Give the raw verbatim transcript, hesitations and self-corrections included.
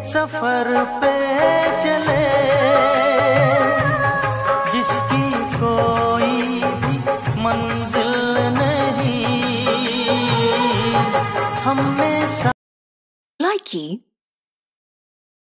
सफर पे चले जिसकी कोई मंजिल नहीं हमने Likey